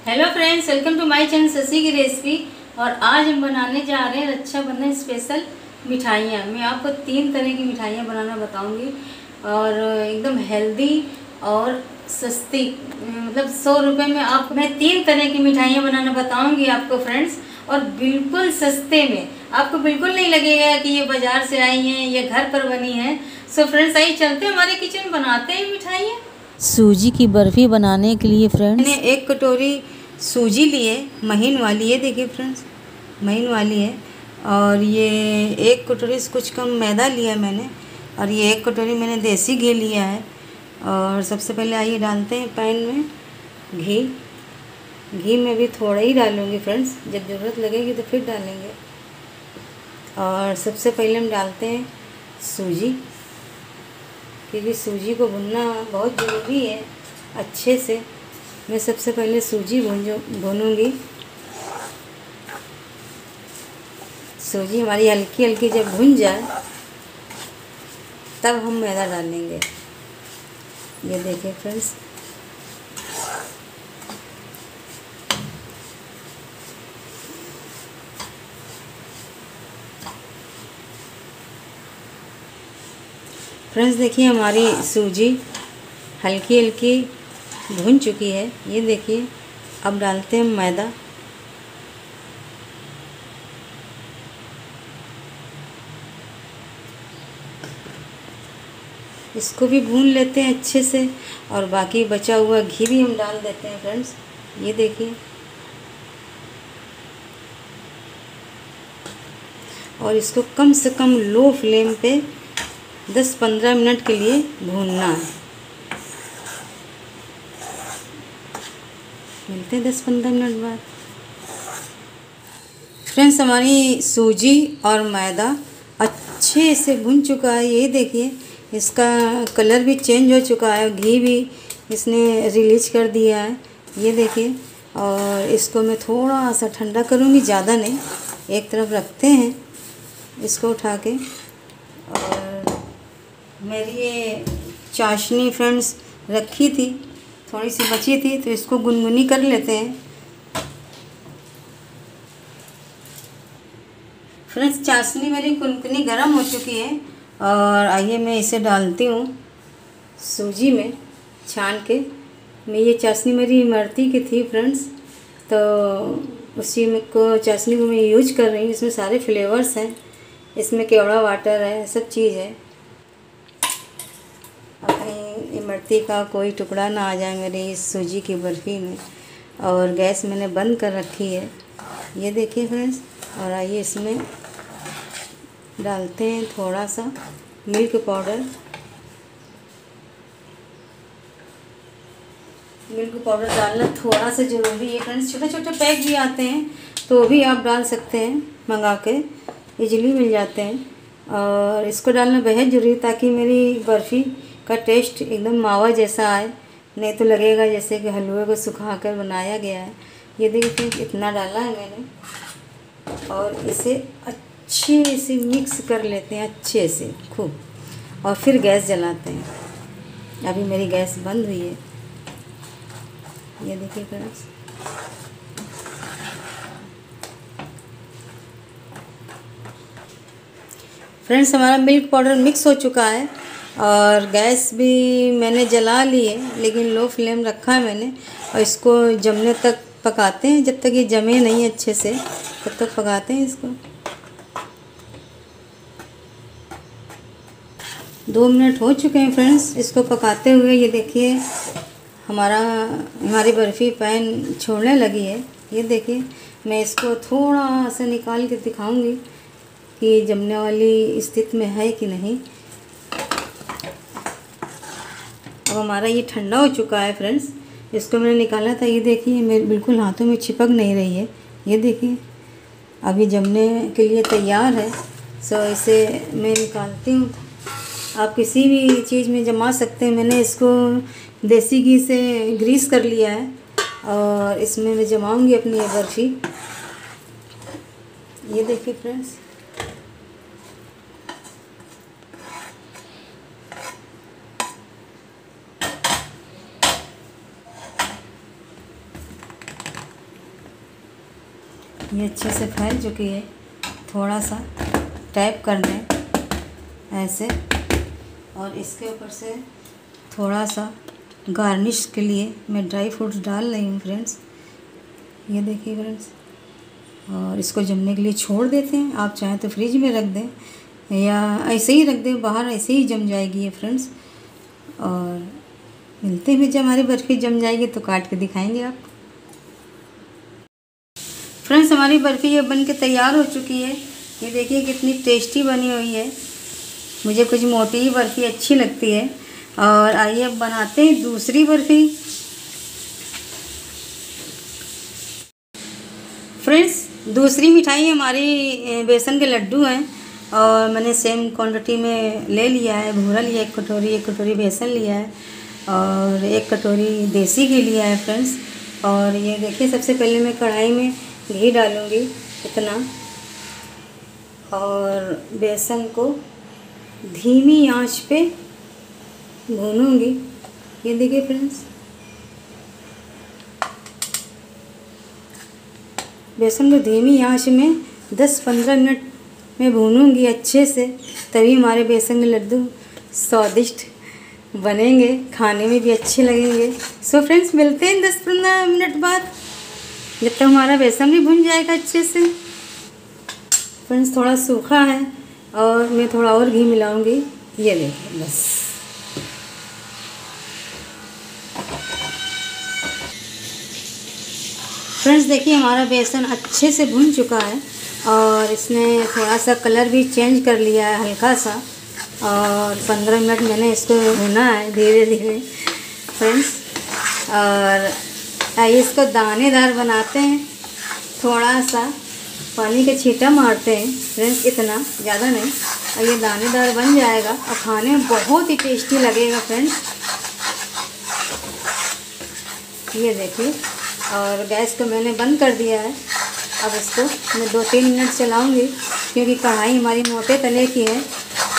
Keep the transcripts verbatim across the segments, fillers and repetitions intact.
Hello friends, welcome to my channel Shashi की रेसिपी। और आज हम बनाने जा रहे हैं रक्षाबंधन स्पेशल मिठाइयाँ। मैं आपको तीन तरह की मिठाइयाँ बनाना बताऊंगी और एकदम हेल्दी और सस्ती, मतलब सौ रुपये में आप मैं तीन तरह की मिठाइयाँ बनाना बताऊंगी आपको फ्रेंड्स, और बिल्कुल सस्ते में। आपको बिल्कुल नहीं लगेगा कि ये बाज़ार से आई हैं या घर पर बनी हैं। सो फ्रेंड्स, आइए चलते हैं हमारे किचन, बनाते हैं मिठाइयाँ। सूजी की बर्फ़ी बनाने के लिए फ्रेंड्स मैंने एक कटोरी सूजी ली है, महीन वाली है। देखिए फ्रेंड्स, महीन वाली है। और ये एक कटोरी से कुछ कम मैदा लिया है मैंने, और ये एक कटोरी मैंने देसी घी लिया है। और सबसे पहले आइए डालते हैं पैन में घी। घी में भी थोड़ा ही डालूँगी फ्रेंड्स, जब ज़रूरत लगेगी तो फिर डालेंगे। और सबसे पहले हम डालते हैं सूजी, क्योंकि सूजी को भुनना बहुत ज़रूरी है अच्छे से। मैं सबसे पहले सूजी भूंजो भूनूंगी। सूजी हमारी हल्की हल्की जब भुन जाए तब हम मैदा डालेंगे। ये देखिए फ्रेंड्स, फ्रेंड्स देखिए हमारी सूजी हल्की हल्की भुन चुकी है। ये देखिए, अब डालते हैं मैदा। इसको भी भून लेते हैं अच्छे से, और बाकी बचा हुआ घी भी हम डाल देते हैं फ्रेंड्स। ये देखिए, और इसको कम से कम लो फ्लेम पे दस पंद्रह मिनट के लिए भूनना है। मिलते हैं दस पंद्रह मिनट बाद। फ्रेंड्स, हमारी सूजी और मैदा अच्छे से भुन चुका है। ये देखिए, इसका कलर भी चेंज हो चुका है, घी भी इसने रिलीज कर दिया है। ये देखिए, और इसको मैं थोड़ा सा ठंडा करूँगी, ज़्यादा नहीं। एक तरफ रखते हैं इसको उठा के। और मेरी ये चाशनी फ्रेंड्स रखी थी, थोड़ी सी बची थी, तो इसको गुनगुनी कर लेते हैं। फ्रेंड्स, चाशनी मेरी गुनगुनी गर्म हो चुकी है, और आइए मैं इसे डालती हूँ सूजी में छान के। मैं ये चाशनी मेरी इमरती की थी फ्रेंड्स, तो उसी में को चाशनी को मैं यूज कर रही हूँ। इसमें सारे फ्लेवर्स हैं, इसमें केवड़ा वाटर है, सब चीज़ है। कहीं इमरती का कोई टुकड़ा ना आ जाए मेरी इस सूजी की बर्फ़ी में। और गैस मैंने बंद कर रखी है। ये देखिए फ्रेंड्स, और आइए इसमें डालते हैं थोड़ा सा मिल्क पाउडर। मिल्क पाउडर डालना थोड़ा सा ज़रूरी है फ्रेंड्स। छोटे छोटे पैक भी आते हैं, तो भी आप डाल सकते हैं, मंगा के इजीली मिल जाते हैं। और इसको डालना बेहद ज़रूरी है, ताकि मेरी बर्फ़ी का टेस्ट एकदम मावा जैसा आए। नहीं तो लगेगा जैसे कि हलवे को सुखा कर बनाया गया है। ये देखिए, इतना डाला है मैंने, और इसे अच्छे से मिक्स कर लेते हैं अच्छे से खूब, और फिर गैस जलाते हैं। अभी मेरी गैस बंद हुई है। ये देखिए फ्रेंड्स, फ्रेंड्स हमारा मिल्क पाउडर मिक्स हो चुका है, और गैस भी मैंने जला ली है, लेकिन लो फ्लेम रखा है मैंने। और इसको जमने तक पकाते हैं, जब तक ये जमे नहीं अच्छे से तब तक पकाते हैं इसको। दो मिनट हो चुके हैं फ्रेंड्स इसको पकाते हुए। ये देखिए, हमारा हमारी बर्फ़ी पैन छोड़ने लगी है। ये देखिए, मैं इसको थोड़ा सा निकाल के दिखाऊंगी कि जमने वाली स्थिति में है कि नहीं। अब हमारा ये ठंडा हो चुका है फ्रेंड्स, इसको मैंने निकाला था। ये देखिए, मेरे बिल्कुल हाथों में चिपक नहीं रही है। ये देखिए, अभी जमने के लिए तैयार है। सो इसे मैं निकालती हूँ। आप किसी भी चीज़ में जमा सकते हैं। मैंने इसको देसी घी से ग्रीस कर लिया है, और इसमें मैं जमाऊँगी अपनी ये बर्फ़ी। ये देखिए फ्रेंड्स, ये अच्छे से फैल चुकी है। थोड़ा सा टैप कर दें ऐसे, और इसके ऊपर से थोड़ा सा गार्निश के लिए मैं ड्राई फ्रूट्स डाल रही हूँ फ्रेंड्स। ये देखिए फ्रेंड्स, और इसको जमने के लिए छोड़ देते हैं। आप चाहें तो फ्रिज में रख दें या ऐसे ही रख दें, बाहर ऐसे ही जम जाएगी ये फ्रेंड्स। और मिलते हैं जब हमारी बर्फ़ी जम जाएगी तो काट के दिखाएंगे आप फ्रेंड्स। हमारी बर्फ़ी ये बन के तैयार हो चुकी है। ये देखिए कितनी टेस्टी बनी हुई है। मुझे कुछ मोटी ही बर्फ़ी अच्छी लगती है। और आइए अब बनाते हैं दूसरी बर्फ़ी। फ्रेंड्स, दूसरी मिठाई हमारी बेसन के लड्डू हैं, और मैंने सेम क्वांटिटी में ले लिया है। भूरा लिया एक कटोरी, एक कटोरी बेसन लिया है, और एक कटोरी देसी घी लिया है फ्रेंड्स। और ये देखिए, सबसे पहले मैं कढ़ाई में घी डालूँगी इतना, और बेसन को धीमी आंच पे भूनूंगी। ये देखिए फ्रेंड्स, बेसन को धीमी आंच में दस पंद्रह मिनट में भूनूंगी अच्छे से, तभी हमारे बेसन के लड्डू स्वादिष्ट बनेंगे, खाने में भी अच्छे लगेंगे। सो फ्रेंड्स, मिलते हैं दस पंद्रह मिनट बाद, जब तक हमारा बेसन भी भुन जाएगा अच्छे से। फ्रेंड्स, थोड़ा सूखा है और मैं थोड़ा और घी मिलाऊंगी। ये देखिए बस। फ्रेंड्स, देखिए हमारा बेसन अच्छे से भुन चुका है, और इसने थोड़ा सा कलर भी चेंज कर लिया है हल्का सा। और पंद्रह मिनट मैंने इसको भुना है धीरे धीरे फ्रेंड्स। और आइए इसको दानेदार बनाते हैं। थोड़ा सा पानी का छींटा मारते हैं फ्रेंड्स, इतना ज़्यादा नहीं, और ये दानेदार बन जाएगा और खाने में बहुत ही टेस्टी लगेगा फ्रेंड्स। ये देखिए, और गैस को मैंने बंद कर दिया है। अब इसको मैं दो तीन मिनट चलाऊंगी, क्योंकि कढ़ाई हमारी मोटे तले की है।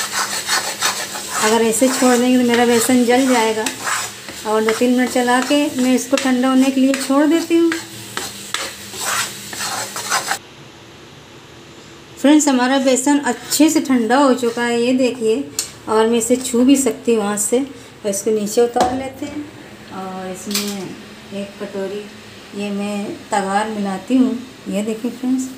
अगर ऐसे छोड़ देंगे तो मेरा बेसन जल जाएगा। और दो तीन मिनट चला के मैं इसको ठंडा होने के लिए छोड़ देती हूँ। फ्रेंड्स, हमारा बेसन अच्छे से ठंडा हो चुका है, ये देखिए, और मैं इसे छू भी सकती हूँ हाथ से। तो इसको नीचे उतार लेते हैं, और इसमें एक कटोरी ये मैं तगार मिलाती हूँ। ये देखिए फ्रेंड्स,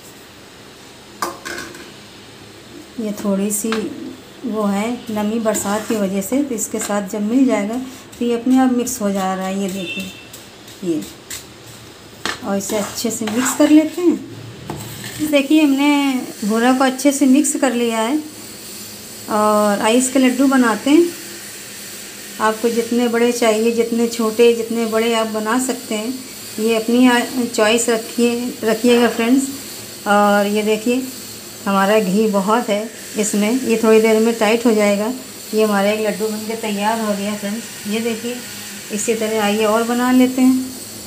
ये थोड़ी सी वो है नमी बरसात की वजह से, तो इसके साथ जब मिल जाएगा तो ये अपने आप मिक्स हो जा रहा है। ये देखिए ये, और इसे अच्छे से मिक्स कर लेते हैं। देखिए हमने भूरा को अच्छे से मिक्स कर लिया है, और आइस के लड्डू बनाते हैं। आपको जितने बड़े चाहिए, जितने छोटे जितने बड़े आप बना सकते हैं। ये अपनी चॉइस रखिए रखिएगा फ्रेंड्स। और ये देखिए हमारा घी बहुत है इसमें, ये थोड़ी देर में टाइट हो जाएगा। ये हमारा एक लड्डू बनके तैयार हो गया फ्रेंड्स। ये देखिए, इसी तरह आइए और बना लेते हैं।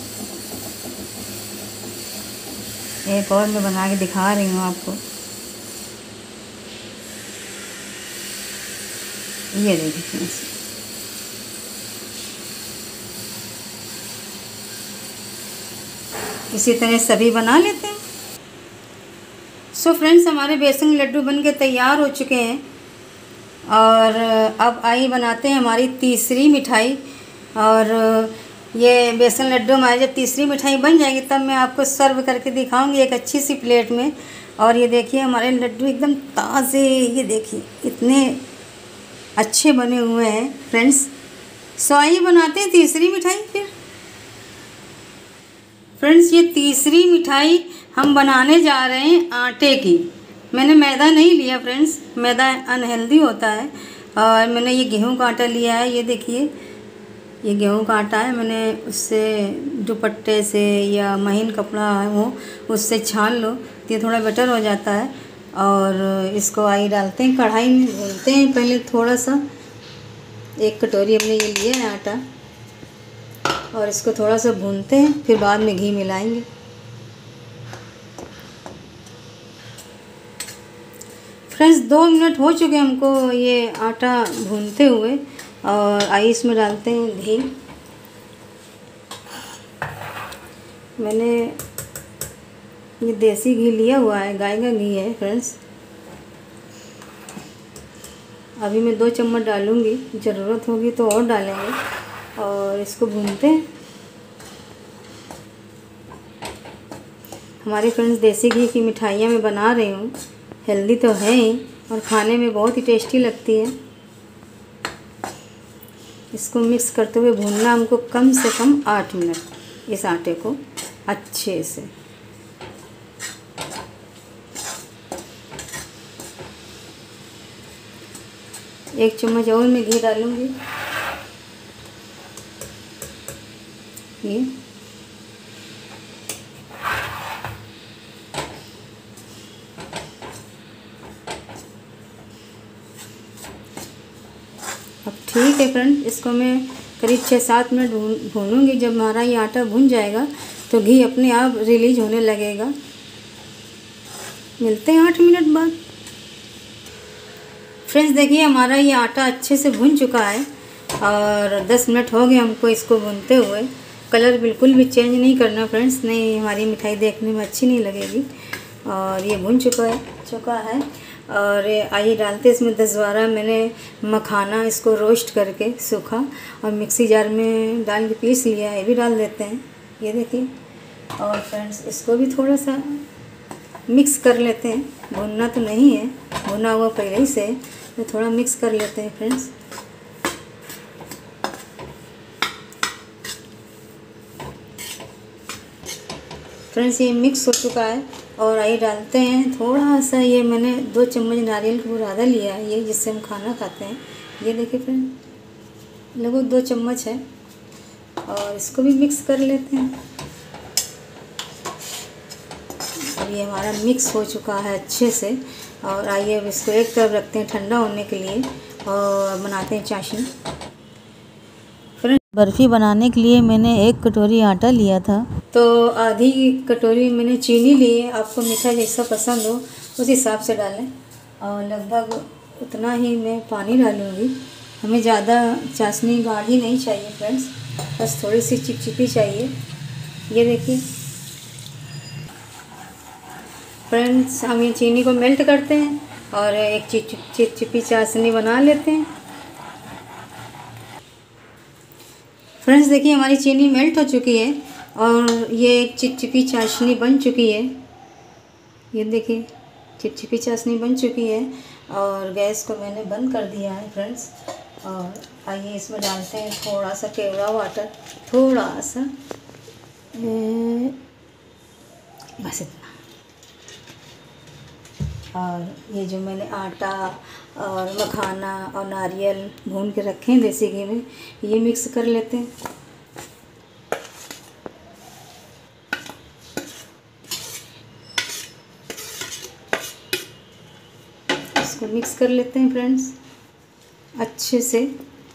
एक और मैं बना के दिखा रही हूँ आपको। ये देखिए फ्रेंड्स, इसी तरह सभी बना लेते हैं। सो फ्रेंड्स, हमारे बेसन के लड्डू बन के तैयार हो चुके हैं, और अब आई बनाते हैं हमारी तीसरी मिठाई। और ये बेसन लड्डू हमारी जब तीसरी मिठाई बन जाएगी तब मैं आपको सर्व करके दिखाऊंगी एक अच्छी सी प्लेट में। और ये देखिए हमारे लड्डू एकदम ताज़े, ये देखिए इतने अच्छे बने हुए हैं फ्रेंड्स। सो आइए बनाते हैं तीसरी मिठाई फिर। फ्रेंड्स, ये तीसरी मिठाई हम बनाने जा रहे हैं आटे की। मैंने मैदा नहीं लिया फ्रेंड्स, मैदा अनहेल्दी होता है, और मैंने ये गेहूं का आटा लिया है। ये देखिए, ये गेहूं का आटा है। मैंने उससे दुपट्टे से या महीन कपड़ा हो उससे छान लो तो ये थोड़ा बेटर हो जाता है। और इसको आई डालते हैं, कढ़ाई में भूनते हैं पहले थोड़ा सा। एक कटोरी हमने ये लिया है आटा, और इसको थोड़ा सा भूनते हैं, फिर बाद में घी मिलाएंगे। फ्रेंड्स, दो मिनट हो चुके हमको ये आटा भूनते हुए, और आई इसमें डालते हैं घी। मैंने ये देसी घी लिया हुआ है, गाय का घी है फ्रेंड्स। अभी मैं दो चम्मच डालूँगी, ज़रूरत होगी तो और डालेंगे। और इसको भूनते हैं। हमारे फ्रेंड्स देसी घी की मिठाइयाँ मैं बना रही हूँ, हेल्दी तो है ही और खाने में बहुत ही टेस्टी लगती है। इसको मिक्स करते हुए भूनना हमको कम से कम आठ मिनट, इस आटे को अच्छे से। एक चम्मच और मैं घी डालूँगी। ये अब ठीक है फ्रेंड, इसको मैं करीब छः सात मिनट भून भूनूँगी। जब हमारा ये आटा भुन जाएगा तो घी अपने आप रिलीज होने लगेगा। मिलते हैं आठ मिनट बाद। फ्रेंड्स देखिए हमारा ये आटा अच्छे से भुन चुका है और दस मिनट हो गए हमको इसको भूनते हुए। कलर बिल्कुल भी चेंज नहीं करना फ्रेंड्स, नहीं हमारी मिठाई देखने में अच्छी नहीं लगेगी। और ये भुन चुका है चुका है और आइए डालते इसमें दस बारह मैंने मखाना इसको रोस्ट करके सूखा और मिक्सी जार में डाल के पीस लिया है, ये भी डाल देते हैं। ये देखिए। और फ्रेंड्स इसको भी थोड़ा सा मिक्स कर लेते हैं। भुनना तो नहीं है, भुना हुआ पहले ही से, तो थोड़ा मिक्स कर लेते हैं फ्रेंड्स। फ्रेंड्स ये मिक्स हो चुका है और आइए डालते हैं थोड़ा सा, ये मैंने दो चम्मच नारियल का बुरादा लिया है, ये जिससे हम खाना खाते हैं। ये देखिए फ्रेंड, लगभग दो चम्मच है और इसको भी मिक्स कर लेते हैं। अब ये हमारा मिक्स हो चुका है अच्छे से और आइए अब इसको एक तरफ रखते हैं ठंडा होने के लिए और बनाते हैं चाशनी। बर्फ़ी बनाने के लिए मैंने एक कटोरी आटा लिया था, तो आधी कटोरी मैंने चीनी ली है। आपको मीठा जैसा पसंद हो उस हिसाब से डालें और लगभग उतना ही मैं पानी डालूँगी। हमें ज़्यादा चाशनी गाढ़ी नहीं चाहिए फ्रेंड्स, बस थोड़ी सी चिपचिपी चाहिए। ये देखिए फ्रेंड्स, हम ये चीनी को मेल्ट करते हैं और एक चिपचिपी चाशनी बना लेते हैं। फ्रेंड्स देखिए हमारी चीनी मेल्ट हो चुकी है और ये एक चिपचिपी चाशनी बन चुकी है। ये देखिए चिपचिपी चाशनी बन चुकी है और गैस को मैंने बंद कर दिया है फ्रेंड्स। और आइए इसमें डालते हैं थोड़ा सा केवड़ा वाटर, थोड़ा सा, बस इतना। और ये जो मैंने आटा और मखाना और नारियल भून के रखे हैं देसी घी में, ये मिक्स कर लेते हैं। इसको मिक्स कर लेते हैं फ्रेंड्स अच्छे से।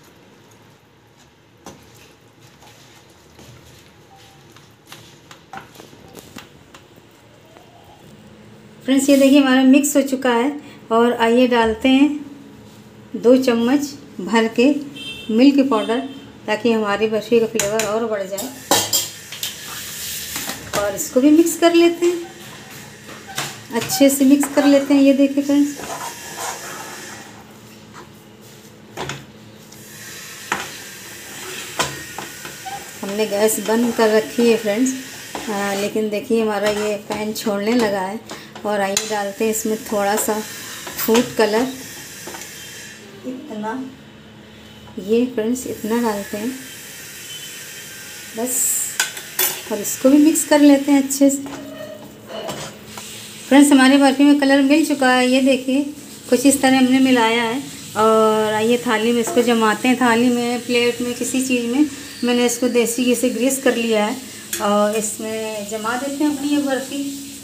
फ्रेंड्स ये देखिए हमारा मिक्स हो चुका है और आइए डालते हैं दो चम्मच भर के मिल्क पाउडर, ताकि हमारी बर्फ़ी का फ्लेवर और बढ़ जाए। और इसको भी मिक्स कर लेते हैं, अच्छे से मिक्स कर लेते हैं। ये देखिए फ्रेंड्स, हमने गैस बंद कर रखी है फ्रेंड्स, आ, लेकिन देखिए हमारा ये पैन छोड़ने लगा है। और आइए डालते हैं इसमें थोड़ा सा फूड कलर, इतना, ये फ्रेंड्स इतना डालते हैं बस। और इसको भी मिक्स कर लेते हैं अच्छे से। फ्रेंड्स हमारी बर्फ़ी में कलर मिल चुका है, ये देखिए कुछ इस तरह हमने मिलाया है। और आइए थाली में इसको जमाते हैं। थाली में, प्लेट में, किसी चीज़ में मैंने इसको देसी घी से ग्रीस कर लिया है और इसमें जमा देते हैं अपनी ये बर्फ़ी।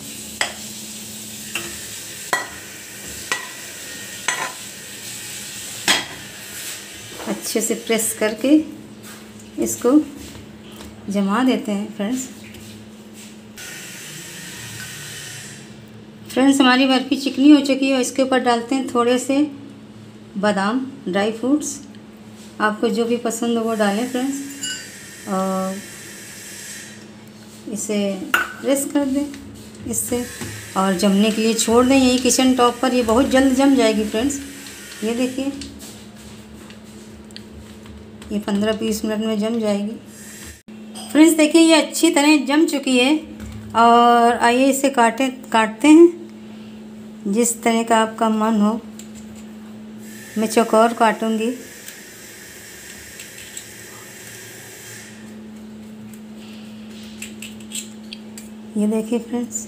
अच्छे से प्रेस करके इसको जमा देते हैं फ्रेंड्स। फ्रेंड्स हमारी बर्फ़ी चिकनी हो चुकी है और इसके ऊपर डालते हैं थोड़े से बादाम, ड्राई फ्रूट्स। आपको जो भी पसंद हो वो डालें फ्रेंड्स। और इसे प्रेस कर दें इससे और जमने के लिए छोड़ दें यही किचन टॉप पर। ये बहुत जल्द जम जाएगी फ्रेंड्स। ये देखिए ये पंद्रह बीस मिनट में जम जाएगी फ्रेंड्स। देखिए ये अच्छी तरह जम चुकी है और आइए इसे काटे काटते हैं जिस तरह का आपका मन हो। मैं चौकोर काटूंगी। ये देखिए फ्रेंड्स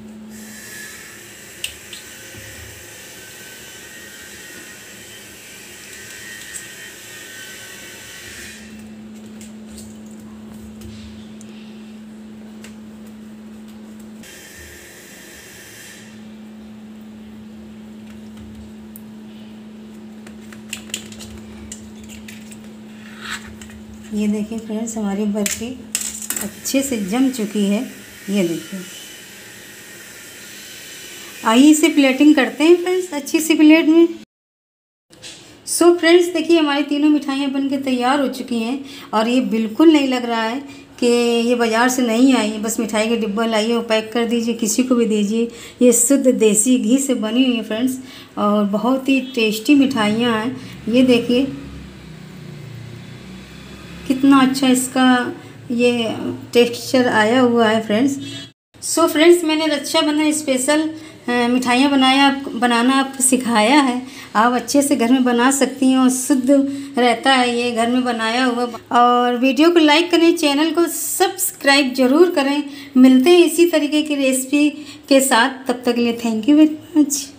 ये देखिए फ्रेंड्स हमारी बर्फ़ी अच्छे से जम चुकी है। ये देखिए आइए इसे प्लेटिंग करते हैं फ्रेंड्स अच्छी सी प्लेट में। सो so फ्रेंड्स देखिए हमारी तीनों मिठाइयाँ बनके तैयार हो चुकी हैं और ये बिल्कुल नहीं लग रहा है कि ये बाज़ार से नहीं आई। बस मिठाई के डिब्बा लाइए और पैक कर दीजिए, किसी को भी दीजिए। ये शुद्ध देसी घी से बनी हुई है फ्रेंड्स और बहुत ही टेस्टी मिठाइयाँ हैं। ये देखिए कितना अच्छा इसका ये टेक्सचर आया हुआ है फ्रेंड्स। सो so फ्रेंड्स मैंने रक्षाबंधन स्पेशल मिठाइयाँ बनाया बनाना आपको सिखाया है। आप अच्छे से घर में बना सकती हैं और शुद्ध रहता है ये घर में बनाया हुआ। और वीडियो को लाइक करें, चैनल को सब्सक्राइब ज़रूर करें। मिलते हैं इसी तरीके की रेसिपी के साथ, तब तक के लिए थैंक यू वेरी मच।